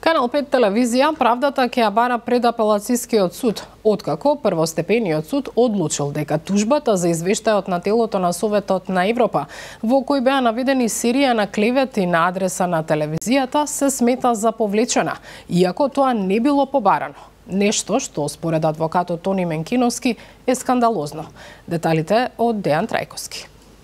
Канал 5 телевизија правдата ќе ја бара пред апелацискиот суд, откако првостепениот суд одлучил дека тужбата за извештајот на телото на Советот на Европа, во кој беа наведени серија на клевети на адреса на телевизијата, се смета за повлечена, иако тоа не било побарано. Нешто што според адвокатот Тони Менкиновски е скандалозно. Деталите од Дејан Трајковски.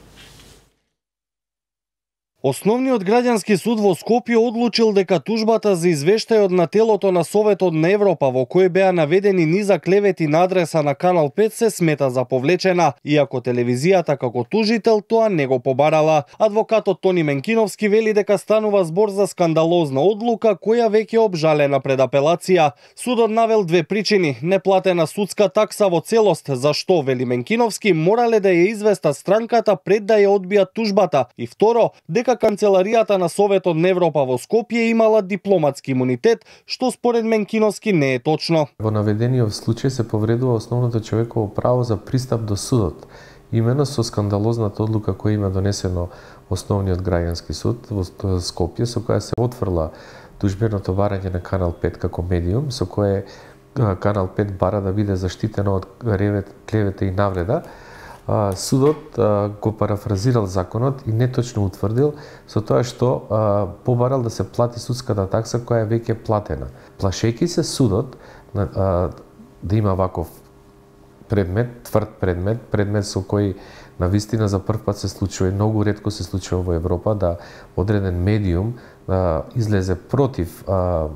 Основниот граѓански суд во Скопје одлучил дека тужбата за извештајот на телото на Советот на Европа, во кој беа наведени низа клевети на адреса на Канал 5, се смета за повлечена, иако телевизијата како тужител тоа не го побарала. Адвокатот Тони Менкиновски вели дека станува збор за скандалозна одлука која веќе обжалена пред апелација. Судот навел две причини: неплатена судска такса во целост, зашто, вели Менкиновски, морале да ја известа странката пред да ја одбијат тужбата, и второ, дека Канцеларијата на Советот на Европа во Скопје имала дипломатски имунитет, што според Менкиновски не е точно. Во наведениот случај се повредува основното човеково право за пристап до судот, имено со скандалозната одлука која има донесено Основниот граѓански суд во Скопје, со која се отфрла тужбеното барање на Канал 5 како медиум, со кое Канал 5 бара да биде заштитено од клевета и навреда. Судот го парафразирал законот и неточно утврдил со тоа што побарал да се плати судската такса која е веќе платена. Плашејќи се судот да има ваков предмет, тврд предмет со кој навистина за прв пат се случува и многу ретко се случува во Европа да одреден медиум излезе против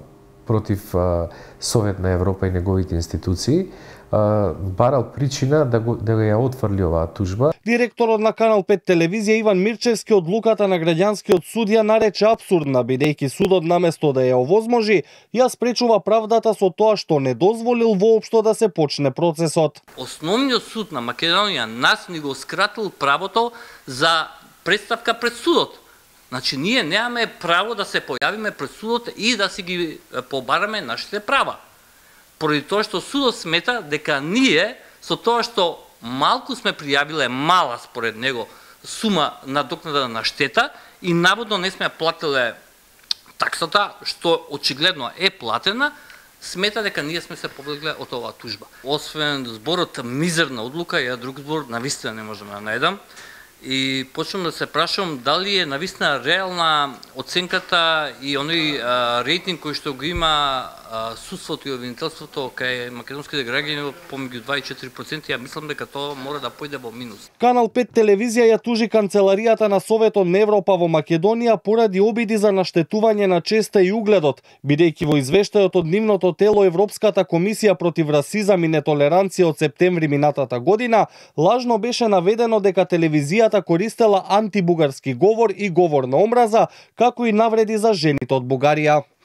Совет на Европа и неговите институции, барал причина да ја отфрли оваа тужба. Директорот на Канал 5 телевизија Иван Мирчевски одлуката на граѓанскиот суд ја нарече апсурдна, бидејќи судот наместо да ја овозможи, ја спречува правдата со тоа што не дозволил воопшто да се почне процесот. Основниот суд на Македонија нас ни го скратил правото за представка пред судот. Значи, ние немаме право да се појавиме пред судот и да си ги побараме нашите права. Поради тоа што судот смета дека ние, со тоа што малку сме пријавиле мала според него сума надокнада на штета и наводно не сме платиле таксата, што очигледно е платена, смета дека ние сме се повлегле од оваа тужба. Освен зборот мизерна одлука, ја друг збор навистина не можам да најдам. И почнам да се прашам дали е навистина реална оценката и оној рейтинг кој што го има судството и обвинителството кај македонските граѓани помеѓу 2 и 4%, ја мислам дека тоа мора да појде во минус. Канал 5 телевизија ја тужи Канцеларијата на Советот на Европа во Македонија поради обиди за наштетување на честа и угледот, бидејќи во извештајот од нивното тело Европската комисија против расизам и нетолеранција од септември минатата година лажно беше наведено дека телевизијата користела антибугарски говор и говор на омраза, како и навреди за жените од Бугарија.